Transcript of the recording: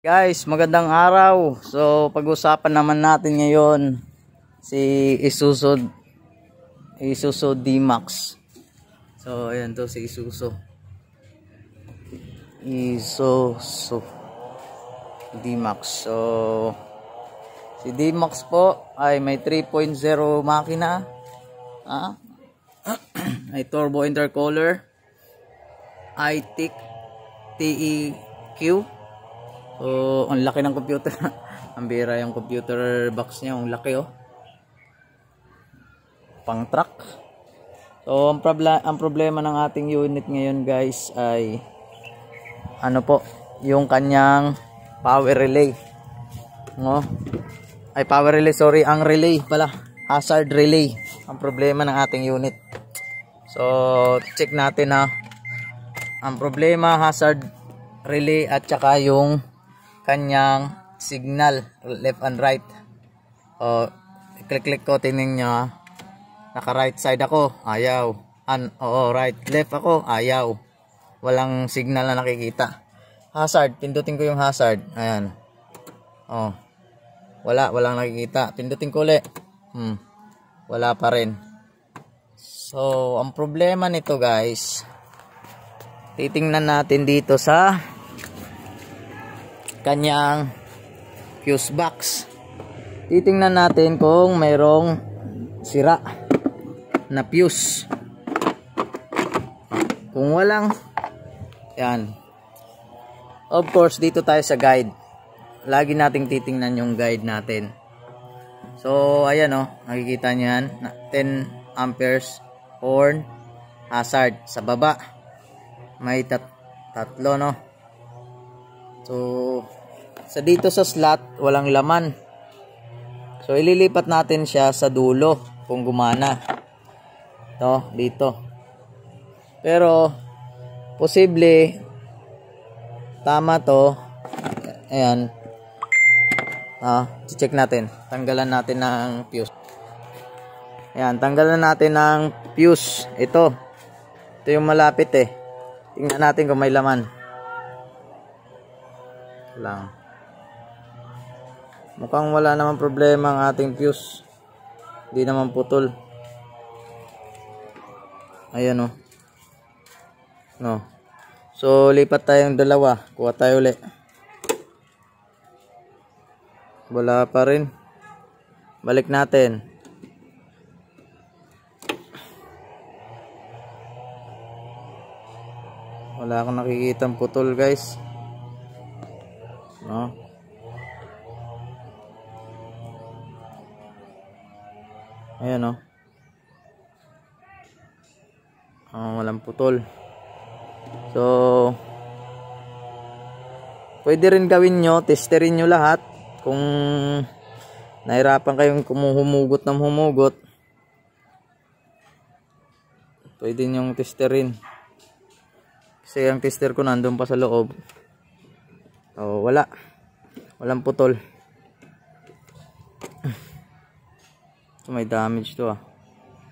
Guys, magandang araw. So, pag-usapan naman natin ngayon si Isuzu D-Max. So, ayan to si Isuzu D-Max. So, si D-Max po ay may 3.0 makina. Ay turbo intercooler. iTIC TEQ. So, ang laki ng computer. Ang bira yung computer box niya, ang laki oh. Pang truck. So, ang problema ng ating unit ngayon, guys, ay ano po, yung kanyang power relay. No? Ay power relay, sorry, ang relay pala, hazard relay. Ang problema ng ating unit. So, check natin ha. Ang problema, hazard relay at saka yung kanyang signal left and right. Click ko, tingnan nyo. Naka right side ako, ayaw. Right, left ako, ayaw. Walang signal na nakikita. Hazard, pindutin ko yung hazard. Ayan. Walang nakikita. Pindutin ko ulit. Wala pa rin. So, ang problema nito, guys, titingnan natin dito sa kanyang fuse box. Titingnan natin kung mayroong sira na fuse. Kung walang, yan. Of course, dito tayo sa guide. Lagi nating titingnan yung guide natin. So, ayan oh, nakikita nyo yan. 10 amperes horn hazard. Sa baba, may tatlo no. So, dito sa slot, walang laman. So, ililipat natin siya sa dulo kung gumana. Dito. Pero, posible, tama to. Ayan. Check natin. Tanggalan natin ng fuse. Ayan, tanggalan natin ng fuse. Ito yung malapit eh. Tingnan natin kung may laman. Lang. Mukhang wala naman problema ang ating fuse. Hindi naman putol. Ayan oh. No. So lipat tayong dalawa. Kuha tayo ulit. Wala pa rin. Balik natin. Wala akong nakikitang putol, guys. No. Ayan oh. Walang putol. So, pwede rin gawin nyo, testerin nyo lahat. Kung nahirapan kayong humugot ng humugot, pwede nyong testerin. Kasi ang tester ko nandun pa sa loob. Walang putol. So, may damage to .